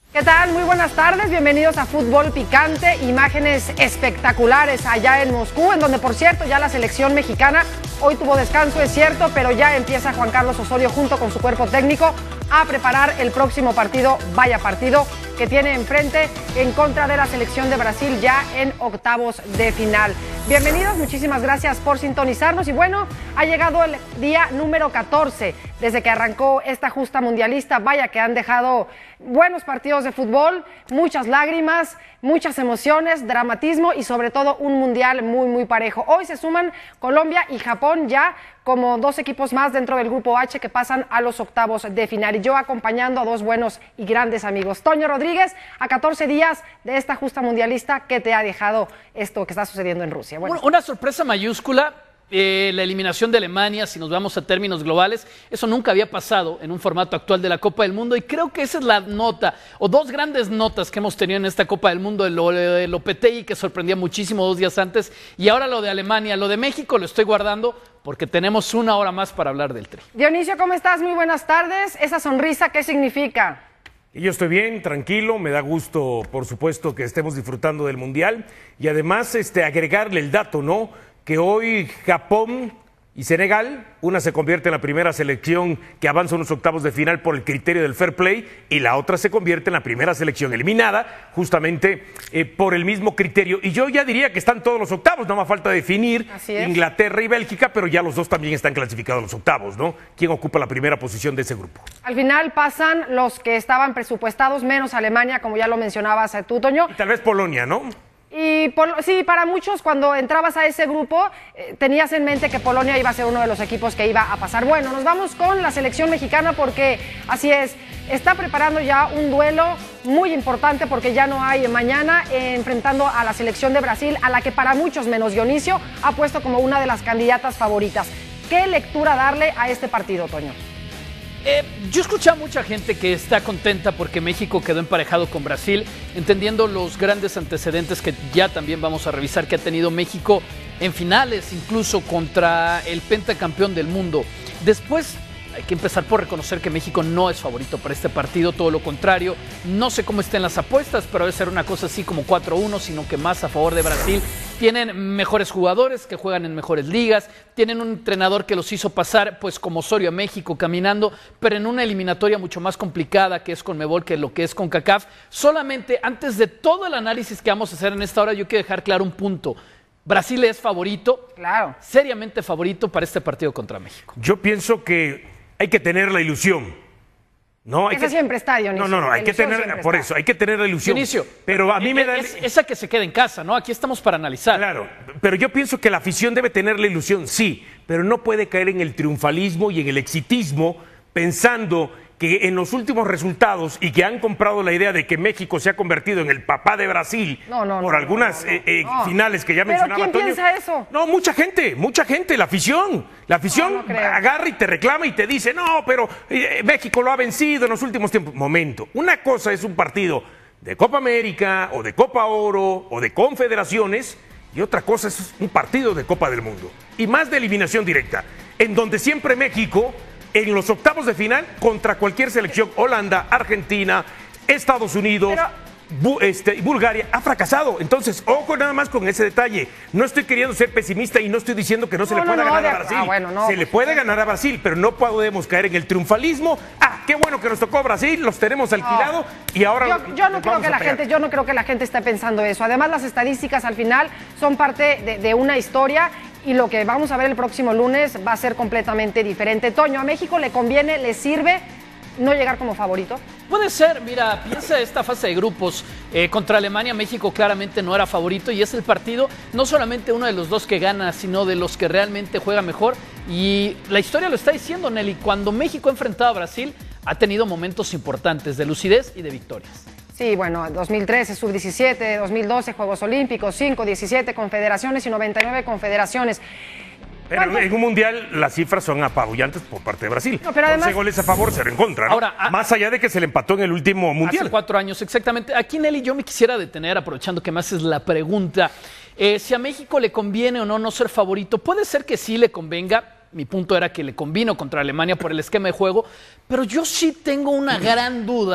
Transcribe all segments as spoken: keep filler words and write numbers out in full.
¿Qué tal? Muy buenas tardes, bienvenidos a Fútbol Picante, imágenes espectaculares allá en Moscú, en donde por cierto ya la selección mexicana hoy tuvo descanso, es cierto, pero ya empieza Juan Carlos Osorio junto con su cuerpo técnico a preparar el próximo partido, vaya partido que tiene enfrente en contra de la selección de Brasil ya en octavos de final. Bienvenidos, muchísimas gracias por sintonizarnos y bueno, ha llegado el día número catorce desde que arrancó esta justa mundialista, vaya que han dejado buenos partidos de fútbol, muchas lágrimas, muchas emociones, dramatismo y sobre todo un mundial muy muy parejo. Hoy se suman Colombia y Japón ya como dos equipos más dentro del grupo H que pasan a los octavos de final. Y yo acompañando a dos buenos y grandes amigos. Toño Rodríguez, a catorce días de esta justa mundialista, ¿qué te ha dejado esto que está sucediendo en Rusia? Bueno, una sorpresa mayúscula. Eh, la eliminación de Alemania, si nos vamos a términos globales, eso nunca había pasado en un formato actual de la Copa del Mundo y creo que esa es la nota, o dos grandes notas que hemos tenido en esta Copa del Mundo, lo de Lopetegui que sorprendía muchísimo dos días antes y ahora lo de Alemania. Lo de México lo estoy guardando porque tenemos una hora más para hablar del Tri. Dionisio, ¿cómo estás? Muy buenas tardes. Esa sonrisa, ¿qué significa? Y yo estoy bien, tranquilo, me da gusto, por supuesto, que estemos disfrutando del Mundial y además este, agregarle el dato, ¿no?, que hoy Japón y Senegal, una se convierte en la primera selección que avanza a unos octavos de final por el criterio del fair play y la otra se convierte en la primera selección eliminada justamente eh, por el mismo criterio. Y yo ya diría que están todos los octavos, no más falta definir Inglaterra y Bélgica, pero ya los dos también están clasificados a los octavos, ¿no? ¿Quién ocupa la primera posición de ese grupo? Al final pasan los que estaban presupuestados, menos Alemania, como ya lo mencionabas tú, Toño. Y tal vez Polonia, ¿no? Y por, sí, para muchos cuando entrabas a ese grupo eh, tenías en mente que Polonia iba a ser uno de los equipos que iba a pasar. Bueno, nos vamos con la selección mexicana porque así es, está preparando ya un duelo muy importante porque ya no hay mañana eh, enfrentando a la selección de Brasil, a la que para muchos menos Dionisio ha puesto como una de las candidatas favoritas. ¿Qué lectura darle a este partido, Toño? Eh, yo escuché a mucha gente que está contenta porque México quedó emparejado con Brasil, entendiendo los grandes antecedentes que ya también vamos a revisar que ha tenido México en finales, incluso contra el pentacampeón del mundo. Después hay que empezar por reconocer que México no es favorito para este partido, todo lo contrario. No sé cómo estén las apuestas, pero debe ser una cosa así como cuatro uno, sino que más a favor de Brasil. Tienen mejores jugadores que juegan en mejores ligas, tienen un entrenador que los hizo pasar pues como Osorio a México caminando, pero en una eliminatoria mucho más complicada que es CONMEBOL que lo que es CONCACAF. Solamente antes de todo el análisis que vamos a hacer en esta hora, yo quiero dejar claro un punto. Brasil es favorito, claro, seriamente favorito para este partido contra México. Yo pienso que hay que tener la ilusión. No, hay esa que... siempre está, Dionisio. No, no, no, hay que tener, por eso, hay que tener la ilusión. Dionisio, pero a mí me da... Es, esa que se queda en casa, ¿no? Aquí estamos para analizar. Claro, pero yo pienso que la afición debe tener la ilusión, sí, pero no puede caer en el triunfalismo y en el exitismo pensando que en los últimos resultados y que han comprado la idea de que México se ha convertido en el papá de Brasil no, no, por no, algunas no, no, no. Eh, eh, no. finales que ya ¿Pero mencionaba quién Toño. piensa eso? No, mucha gente, mucha gente, la afición. La afición no, no creo. agarra y te reclama y te dice, no, pero eh, México lo ha vencido en los últimos tiempos. Momento, una cosa es un partido de Copa América o de Copa Oro o de Confederaciones y otra cosa es un partido de Copa del Mundo. Y más de eliminación directa, en donde siempre México... en los octavos de final contra cualquier selección, Holanda, Argentina, Estados Unidos, Pero... Bu este, Bulgaria, ha fracasado. Entonces, ojo nada más con ese detalle. No estoy queriendo ser pesimista y no estoy diciendo que no se no, le pueda no, no, ganar de... a Brasil. Ah, bueno, no, se le puede ganar a Brasil, pero no podemos caer en el triunfalismo. Ah, qué bueno que nos tocó Brasil, los tenemos alquilado no. y ahora... Yo, yo no creo que la gente, yo no creo que la gente esté pensando eso. Además, las estadísticas al final son parte de, de una historia y lo que vamos a ver el próximo lunes va a ser completamente diferente. Toño, ¿a México le conviene, le sirve no llegar como favorito? Puede ser, mira, piensa esta fase de grupos. Eh, contra Alemania, México claramente no era favorito y es el partido, no solamente uno de los dos que gana, sino de los que realmente juega mejor. Y la historia lo está diciendo, Nelly, cuando México ha enfrentado a Brasil, ha tenido momentos importantes de lucidez y de victorias. Sí, bueno, dos mil trece, sub diecisiete, dos mil doce, Juegos Olímpicos, cinco, diecisiete confederaciones y noventa y nueve confederaciones. Pero ¿Cuántos? En un mundial las cifras son apabullantes por parte de Brasil. No, pero además... once goles a favor, cero en contra, ¿no? Ahora, a... más allá de que se le empató en el último mundial. Hace cuatro años, exactamente. Aquí, Nelly, yo me quisiera detener, aprovechando que me haces la pregunta. Eh, si a México le conviene o no no ser favorito, puede ser que sí le convenga. Mi punto era que le convino contra Alemania por el esquema de juego, pero yo sí tengo una gran duda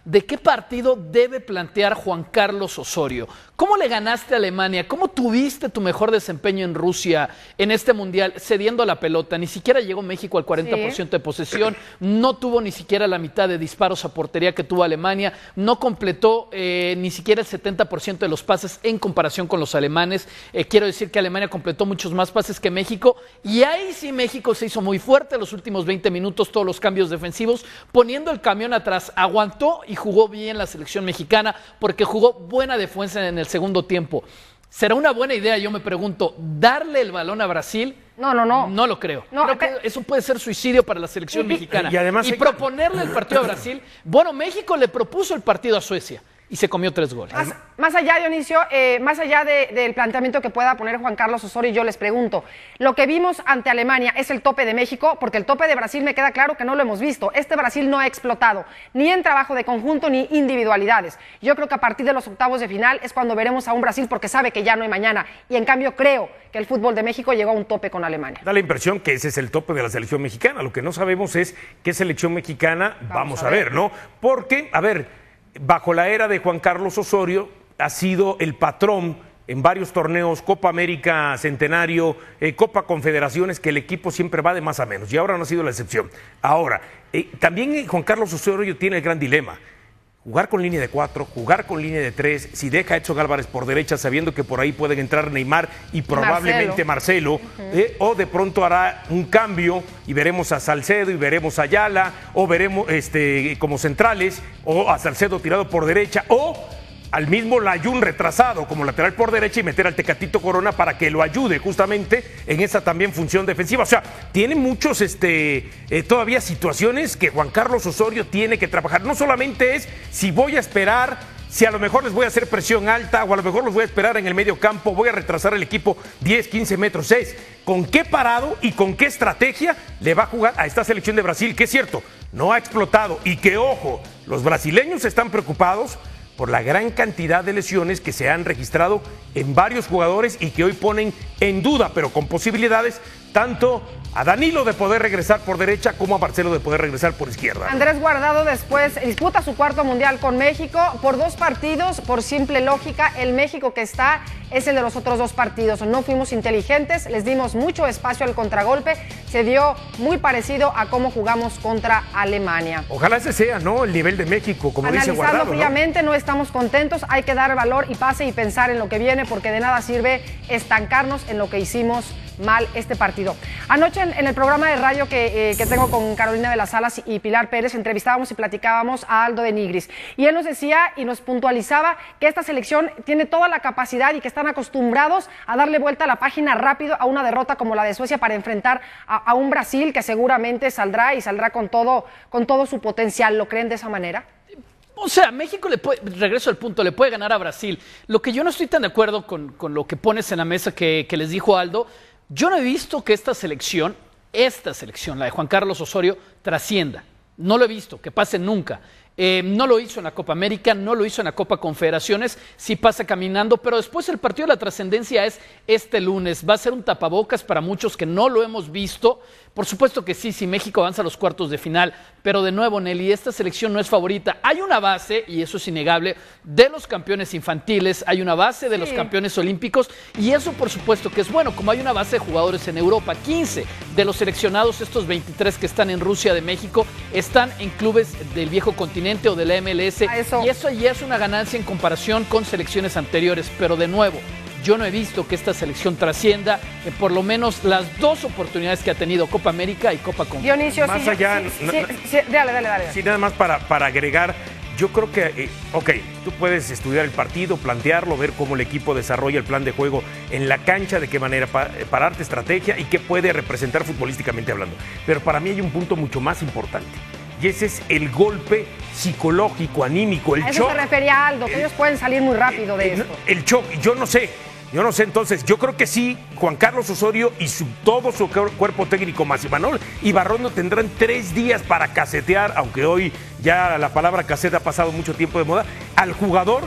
de qué partido debe plantear Juan Carlos Osorio. ¿Cómo le ganaste a Alemania? ¿Cómo tuviste tu mejor desempeño en Rusia en este mundial cediendo la pelota? Ni siquiera llegó México al cuarenta por ciento sí. de posesión, no tuvo ni siquiera la mitad de disparos a portería que tuvo Alemania, no completó eh, ni siquiera el setenta por ciento de los pases en comparación con los alemanes. Eh, quiero decir que Alemania completó muchos más pases que México, y ahí sí México se hizo muy fuerte los últimos veinte minutos, todos los cambios defensivos, poniendo el camión atrás, aguantó y jugó bien la selección mexicana porque jugó buena defensa en el segundo tiempo. ¿Será una buena idea, yo me pregunto, darle el balón a Brasil? No, no, no. No lo creo. No, creo que eso puede ser suicidio para la selección y, mexicana. Y, además y proponerle el partido a Brasil. Bueno, México le propuso el partido a Suecia y se comió tres goles. Más, más allá, Dionisio, eh, más allá de, del planteamiento que pueda poner Juan Carlos Osorio, yo les pregunto, ¿lo que vimos ante Alemania es el tope de México? Porque el tope de Brasil me queda claro que no lo hemos visto. Este Brasil no ha explotado, ni en trabajo de conjunto, ni individualidades. Yo creo que a partir de los octavos de final es cuando veremos a un Brasil, porque sabe que ya no hay mañana. Y en cambio creo que el fútbol de México llegó a un tope con Alemania. Da la impresión que ese es el tope de la selección mexicana. Lo que no sabemos es qué selección mexicana vamos, vamos a ver, ver, ¿no? Porque, a ver, bajo la era de Juan Carlos Osorio ha sido el patrón en varios torneos, Copa América Centenario, eh, Copa Confederaciones, que el equipo siempre va de más a menos, y ahora no ha sido la excepción. Ahora, eh, también Juan Carlos Osorio tiene el gran dilema: jugar con línea de cuatro, jugar con línea de tres, si deja a Edson Álvarez por derecha sabiendo que por ahí pueden entrar Neymar y probablemente Marcelo, Marcelo uh-huh. eh, o de pronto hará un cambio y veremos a Salcedo y veremos a Ayala, o veremos este, como centrales, o a Salcedo tirado por derecha, o al mismo Layún retrasado como lateral por derecha y meter al Tecatito Corona para que lo ayude justamente en esa también función defensiva. O sea, tiene muchos este, eh, todavía situaciones que Juan Carlos Osorio tiene que trabajar. No solamente es si voy a esperar, si a lo mejor les voy a hacer presión alta, o a lo mejor los voy a esperar en el medio campo, voy a retrasar el equipo diez, quince metros. Es con qué parado y con qué estrategia le va a jugar a esta selección de Brasil, que es cierto, no ha explotado, y que, ojo, los brasileños están preocupados por la gran cantidad de lesiones que se han registrado en varios jugadores y que hoy ponen en duda, pero con posibilidades, tanto a Danilo de poder regresar por derecha como a Marcelo de poder regresar por izquierda. Andrés Guardado después disputa su cuarto mundial con México por dos partidos, por simple lógica. El México que está es el de los otros dos partidos. No fuimos inteligentes, les dimos mucho espacio al contragolpe, se dio muy parecido a cómo jugamos contra Alemania. Ojalá ese sea, ¿no?, el nivel de México, como dice Guardado. Analizando fríamente, ¿no? no estamos contentos, hay que dar valor y pase y pensar en lo que viene, porque de nada sirve estancarnos en lo que hicimos mal este partido. Anoche en, en el programa de radio que, eh, que tengo con Carolina de las Alas y Pilar Pérez, entrevistábamos y platicábamos a Aldo de Nigris, y él nos decía y nos puntualizaba que esta selección tiene toda la capacidad y que están acostumbrados a darle vuelta a la página rápido a una derrota como la de Suecia para enfrentar a, a un Brasil que seguramente saldrá y saldrá con todo, con todo su potencial. ¿Lo creen de esa manera? O sea, México le puede, regreso al punto, le puede ganar a Brasil. Lo que yo no estoy tan de acuerdo con, con lo que pones en la mesa que, que les dijo Aldo, yo no he visto que esta selección, esta selección, la de Juan Carlos Osorio, trascienda. No lo he visto, que pase nunca. Eh, no lo hizo en la Copa América, no lo hizo en la Copa Confederaciones, sí pasa caminando, pero después el partido de la trascendencia es este lunes. Va a ser un tapabocas para muchos que no lo hemos visto. Por supuesto que sí, si México avanza a los cuartos de final, pero de nuevo, Nelly, esta selección no es favorita. Hay una base, y eso es innegable, de los campeones infantiles, hay una base de sí. los campeones olímpicos, y eso por supuesto que es bueno, como hay una base de jugadores en Europa. quince de los seleccionados, estos veintitrés que están en Rusia de México, están en clubes del viejo continente o de la M L S, eso. y eso ya es una ganancia en comparación con selecciones anteriores, pero de nuevo, yo no he visto que esta selección trascienda eh, por lo menos las dos oportunidades que ha tenido Copa América y Copa Confederaciones. Dionisio, más sí, allá, sí, no, sí, no, sí, dale, dale, dale. Sí, nada más para, para agregar, yo creo que, eh, ok, tú puedes estudiar el partido, plantearlo, ver cómo el equipo desarrolla el plan de juego en la cancha, de qué manera pa, pararte estrategia y qué puede representar futbolísticamente hablando. Pero para mí hay un punto mucho más importante. Y ese es el golpe psicológico, anímico, el shock. A eso shock. se refería Aldo, que el, ellos pueden salir muy rápido de el, esto. El shock, yo no sé, yo no sé, entonces, yo creo que sí, Juan Carlos Osorio y su, todo su cuerpo técnico, más Imanol y Barrondo, tendrán tres días para casetear, aunque hoy ya la palabra casete ha pasado mucho tiempo de moda, al jugador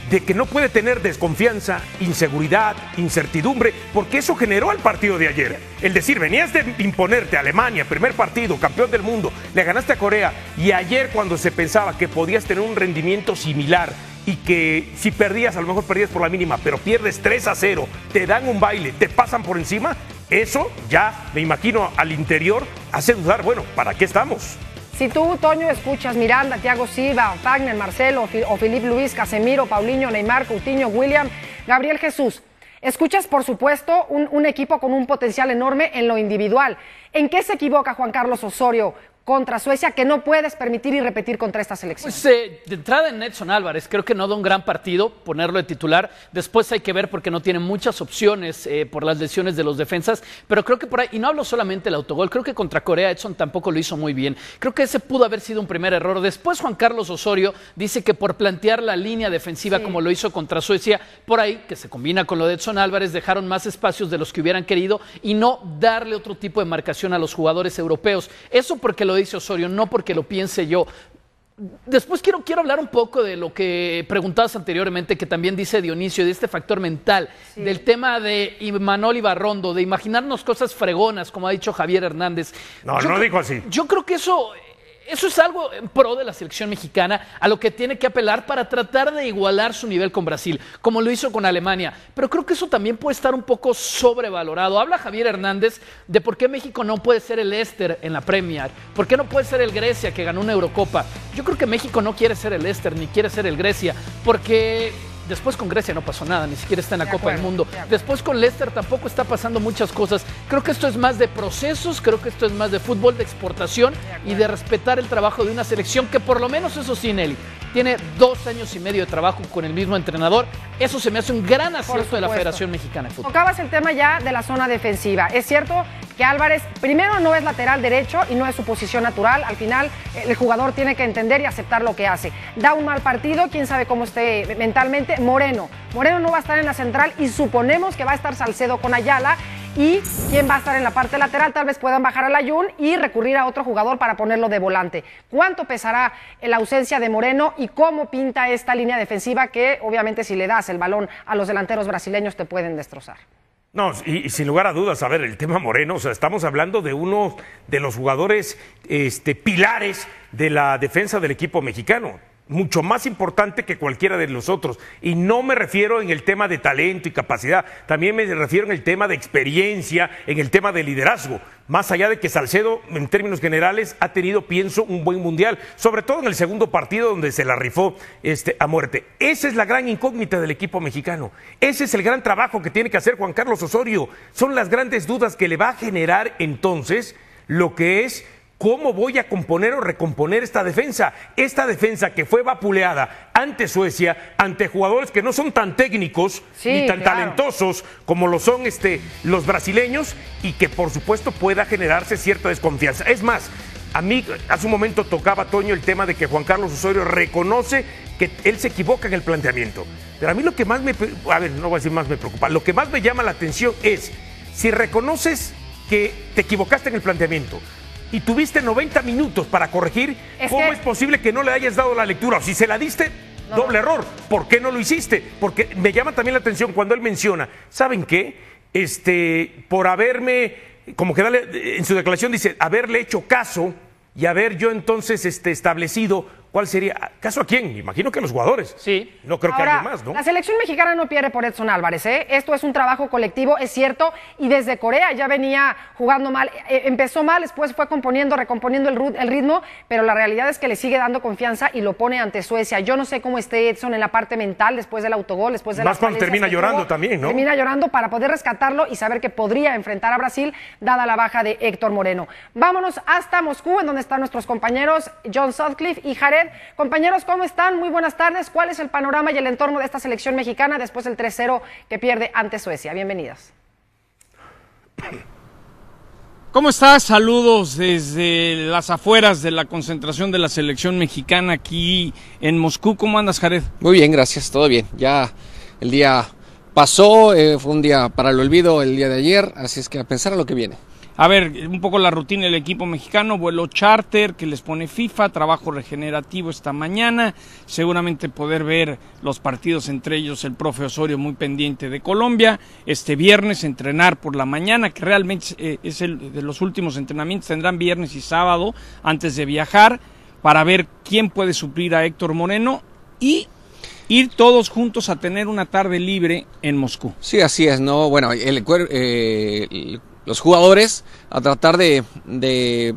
de que no puede tener desconfianza, inseguridad, incertidumbre, porque eso generó el partido de ayer. El decir, venías de imponerte a Alemania, primer partido, campeón del mundo, le ganaste a Corea, y ayer cuando se pensaba que podías tener un rendimiento similar y que si perdías, a lo mejor perdías por la mínima, pero pierdes tres a cero, te dan un baile, te pasan por encima, eso ya, me imagino, al interior hace dudar, bueno, ¿para qué estamos? Si tú, Toño, escuchas Miranda, Thiago Silva, Fagner, Marcelo o Filipe Luis, Casemiro, Paulinho, Neymar, Coutinho, William, Gabriel Jesús, escuchas, por supuesto, un, un equipo con un potencial enorme en lo individual. ¿En qué se equivoca Juan Carlos Osorio contra Suecia que no puedes permitir y repetir contra esta selección? Pues eh, de entrada en Edson Álvarez, creo que no da un gran partido ponerlo de titular. Después hay que ver porque no tiene muchas opciones eh, por las lesiones de los defensas, pero creo que por ahí, y no hablo solamente del autogol, creo que contra Corea Edson tampoco lo hizo muy bien. Creo que ese pudo haber sido un primer error. Después Juan Carlos Osorio dice que por plantear la línea defensiva sí, como lo hizo contra Suecia, por ahí, que se combina con lo de Edson Álvarez, dejaron más espacios de los que hubieran querido y no darle otro tipo de marcación a los jugadores europeos. Eso porque lo dice Osorio, no porque lo piense yo. Después quiero, quiero hablar un poco de lo que preguntabas anteriormente, que también dice Dionisio, de este factor mental, sí, del tema de Imanol Ibarrondo, de imaginarnos cosas fregonas, como ha dicho Javier Hernández. No, yo no creo, dijo así. Yo creo que eso... Eso es algo en pro de la selección mexicana, a lo que tiene que apelar para tratar de igualar su nivel con Brasil, como lo hizo con Alemania. Pero creo que eso también puede estar un poco sobrevalorado. Habla Javier Hernández de por qué México no puede ser el Leicester en la Premier, por qué no puede ser el Grecia que ganó una Eurocopa. Yo creo que México no quiere ser el Leicester ni quiere ser el Grecia, porque... Después con Grecia no pasó nada, ni siquiera está en la de Copa acuerdo, del Mundo. De Después con Leicester tampoco está pasando muchas cosas. Creo que esto es más de procesos, creo que esto es más de fútbol, de exportación de y de respetar el trabajo de una selección que por lo menos, eso sí, Nelly, tiene dos años y medio de trabajo con el mismo entrenador. Eso se me hace un gran acierto de la Federación Mexicana de Fútbol. Tocabas el tema ya de la zona defensiva. Es cierto que Álvarez primero no es lateral derecho y no es su posición natural. Al final el jugador tiene que entender y aceptar lo que hace. Da un mal partido, quién sabe cómo esté mentalmente. Moreno. Moreno no va a estar en la central y suponemos que va a estar Salcedo con Ayala. ¿Y quién va a estar en la parte lateral? Tal vez puedan bajar al Ayun y recurrir a otro jugador para ponerlo de volante. ¿Cuánto pesará la ausencia de Moreno y cómo pinta esta línea defensiva que obviamente si le das el balón a los delanteros brasileños te pueden destrozar? No, y, y sin lugar a dudas, a ver, el tema Moreno, o sea, estamos hablando de uno de los jugadores este, pilares de la defensa del equipo mexicano. Mucho más importante que cualquiera de los otros. Y no me refiero en el tema de talento y capacidad, también me refiero en el tema de experiencia, en el tema de liderazgo. Más allá de que Salcedo, en términos generales, ha tenido, pienso, un buen mundial, sobre todo en el segundo partido donde se la rifó este, a muerte. Esa es la gran incógnita del equipo mexicano. Ese es el gran trabajo que tiene que hacer Juan Carlos Osorio. Son las grandes dudas que le va a generar entonces lo que es ¿cómo voy a componer o recomponer esta defensa? Esta defensa que fue vapuleada ante Suecia, ante jugadores que no son tan técnicos sí, ni tan claro. talentosos como lo son este, los brasileños y que por supuesto pueda generarse cierta desconfianza. Es más, a mí hace un momento tocaba, Toño, el tema de que Juan Carlos Osorio reconoce que él se equivoca en el planteamiento. Pero a mí lo que más me, a ver, no voy a decir más me preocupa, lo que más me llama la atención es si reconoces que te equivocaste en el planteamiento y tuviste noventa minutos para corregir, es ¿cómo que... es posible que no le hayas dado la lectura? O si se la diste, no. doble error. ¿Por qué no lo hiciste? Porque me llama también la atención cuando él menciona, ¿saben qué? Este, por haberme, como que dale, en su declaración dice, haberle hecho caso y haber yo entonces este, establecido ¿cuál sería? ¿Caso a quién? Imagino que a los jugadores. Sí. No creo Ahora, que alguien más, ¿no? La selección mexicana no pierde por Edson Álvarez, ¿eh? Esto es un trabajo colectivo, es cierto, y desde Corea ya venía jugando mal. Eh, empezó mal, después fue componiendo, recomponiendo el, el ritmo, pero la realidad es que le sigue dando confianza y lo pone ante Suecia. Yo no sé cómo esté Edson en la parte mental después del autogol, después de más cuando termina llorando tuvo, también, ¿no? Termina llorando para poder rescatarlo y saber que podría enfrentar a Brasil, dada la baja de Héctor Moreno. Vámonos hasta Moscú, en donde están nuestros compañeros John Sutcliffe y Jared. Compañeros, ¿cómo están? Muy buenas tardes. ¿Cuál es el panorama y el entorno de esta selección mexicana después del tres cero que pierde ante Suecia? Bienvenidos. ¿Cómo estás? Saludos desde las afueras de la concentración de la selección mexicana aquí en Moscú. ¿Cómo andas, Jared? Muy bien, gracias, todo bien. Ya el día pasó, eh, fue un día para el olvido el día de ayer, así es que a pensar a lo que viene. A ver, un poco la rutina del equipo mexicano, vuelo charter que les pone FIFA, trabajo regenerativo esta mañana, seguramente poder ver los partidos, entre ellos el profe Osorio muy pendiente de Colombia, este viernes entrenar por la mañana, que realmente eh, es el de los últimos entrenamientos, tendrán viernes y sábado antes de viajar para ver quién puede suplir a Héctor Moreno y ir todos juntos a tener una tarde libre en Moscú. Sí, así es, ¿no? Bueno, el, eh, el los jugadores a tratar de, de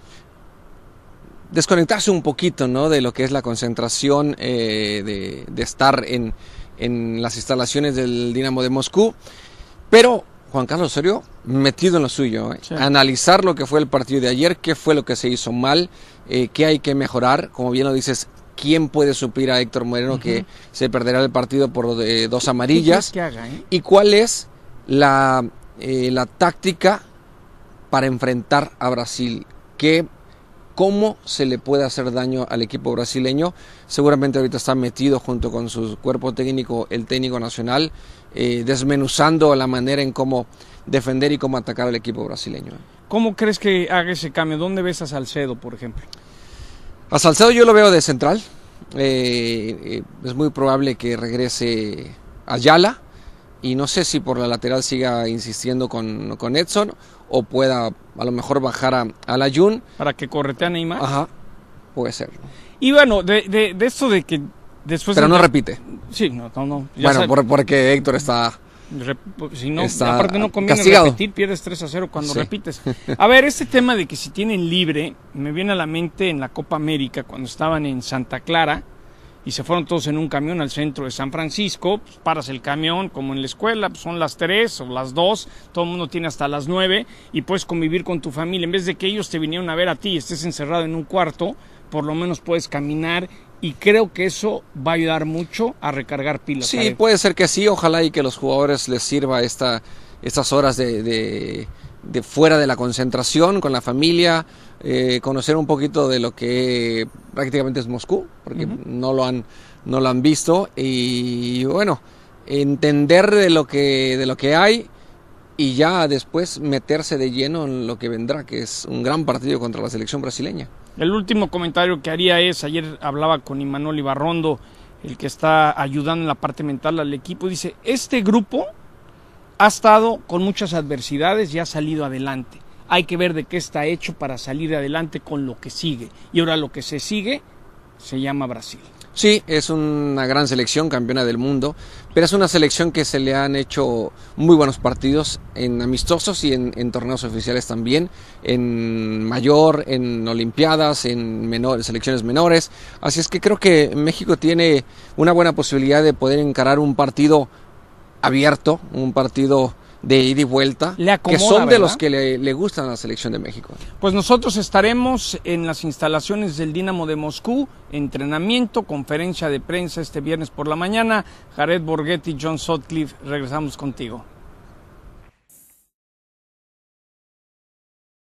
desconectarse un poquito, ¿no? De lo que es la concentración, eh, de, de estar en, en las instalaciones del Dinamo de Moscú, pero Juan Carlos Osorio metido en lo suyo, ¿eh? Sí. Analizar lo que fue el partido de ayer, qué fue lo que se hizo mal, eh, qué hay que mejorar, como bien lo dices, quién puede suplir a Héctor Moreno, uh-huh, que se perderá el partido por eh, dos amarillas, que haga, eh? Y cuál es la... Eh, la táctica para enfrentar a Brasil, que cómo se le puede hacer daño al equipo brasileño. Seguramente ahorita está metido junto con su cuerpo técnico, el técnico nacional, eh, desmenuzando la manera en cómo defender y cómo atacar al equipo brasileño. ¿Cómo crees que haga ese cambio? ¿Dónde ves a Salcedo, por ejemplo? A Salcedo yo lo veo de central, eh, eh, es muy probable que regrese Ayala, y no sé si por la lateral siga insistiendo con, con Edson o pueda a lo mejor bajar a, a la Jun. Para que corretea a Neymar. Ajá, puede ser. Y bueno, de, de, de esto de que después... Pero de... no repite. Sí, no, no. no. Bueno, por, porque Héctor está... Rep... Si no, está aparte no conviene castigado. Repetir, pierdes tres a cero cuando sí. repites. A ver, este tema de que si tienen libre, me viene a la mente en la Copa América, cuando estaban en Santa Clara, y se fueron todos en un camión al centro de San Francisco, pues paras el camión como en la escuela, pues son las tres o las dos, todo el mundo tiene hasta las nueve y puedes convivir con tu familia. En vez de que ellos te vinieron a ver a ti y estés encerrado en un cuarto, por lo menos puedes caminar y creo que eso va a ayudar mucho a recargar pilas. Sí, Jared. Puede ser que sí, ojalá y que los jugadores les sirva esta, estas horas de, de, de fuera de la concentración con la familia, eh, conocer un poquito de lo que prácticamente es Moscú, porque uh-huh. no lo han no lo han visto y bueno, entender de lo que de lo que hay y ya después meterse de lleno en lo que vendrá, que es un gran partido contra la selección brasileña. El último comentario que haría es, ayer hablaba con Imanol Ibarrondo, el que está ayudando en la parte mental al equipo, dice, este grupo ha estado con muchas adversidades y ha salido adelante. Hay que ver de qué está hecho para salir adelante con lo que sigue. Y ahora lo que se sigue se llama Brasil. Sí, es una gran selección, campeona del mundo, pero es una selección que se le han hecho muy buenos partidos en amistosos y en, en torneos oficiales también, en mayor, en olimpiadas, en menor, selecciones menores. Así es que creo que México tiene una buena posibilidad de poder encarar un partido abierto, un partido de ida y vuelta, le acomoda, que son de ¿verdad? Los que le, le gustan a la selección de México. Pues nosotros estaremos en las instalaciones del Dinamo de Moscú, entrenamiento, conferencia de prensa este viernes por la mañana. Jared Borghetti, John Sutcliffe, regresamos contigo.